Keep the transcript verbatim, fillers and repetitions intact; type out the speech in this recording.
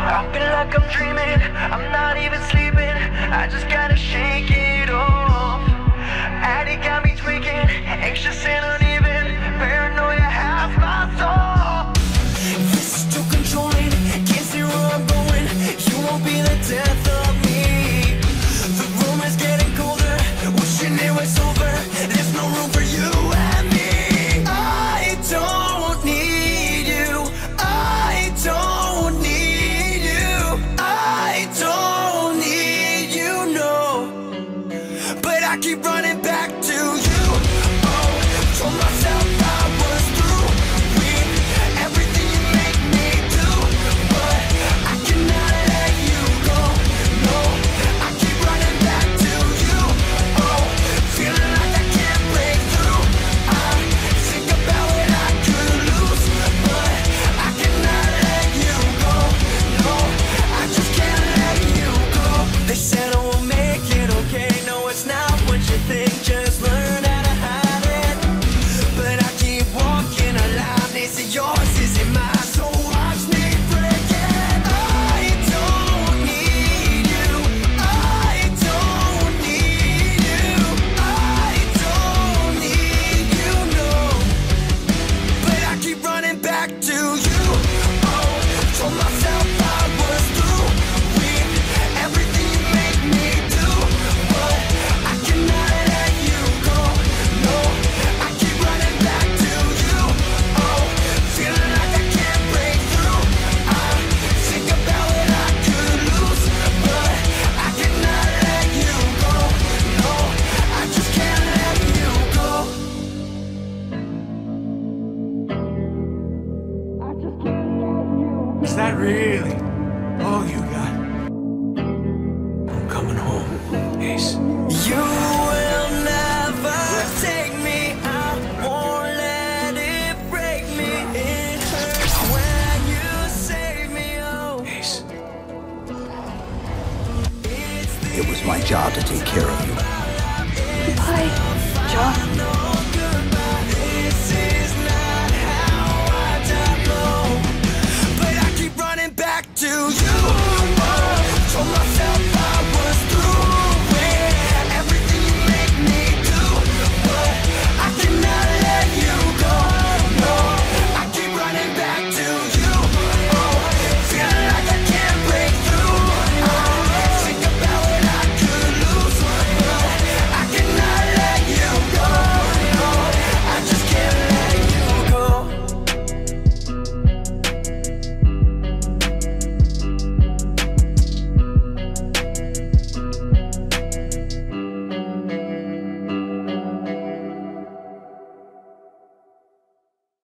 I feel like I'm dreaming, I'm not even sleeping. I just gotta shake it off. Addict got me tweaking, anxious and uneven. Paranoia has my soul. This is too controlling, can't see where I'm going. You won't be the death of me. The room is getting colder, wishing it was over. There's no room for you and me. I don't need you, I don't need you, I don't need you, no. But I keep running back to you. Oh, told myself I was through with everything you make me do, but I cannot let you go, no. I keep running back to you. Oh, feeling like I can't break through. I think about what I could lose, but I cannot let you go, no. I just can't let you go. They said I won't make it, okay. No, it's not what you think, just learn how to hide it. But I keep walking alive. They say yours isn't mine, so watch me break it. I don't need you, I don't need you, I don't need you, no. But I keep running back to you. Oh, told myself I was through with everything you make me do, but I cannot let you go, no. I keep running back to you. Oh, feeling like I can't break through. I think about what I could lose, but I cannot let you go, no. I just can't let you go. I just can't let you go. Is that really all you got? I'm coming home, Ace. You will never take me, I won't let it break me. It hurts when you save me, oh. Ace. It's the It was my job to take care of you. Bye, John.